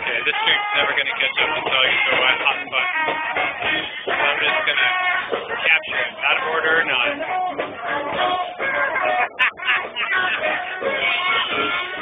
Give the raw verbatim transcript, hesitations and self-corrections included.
Okay, this drink's never going to catch up until I get to a wet hot spot. So I'm just going to capture it, out of order or not.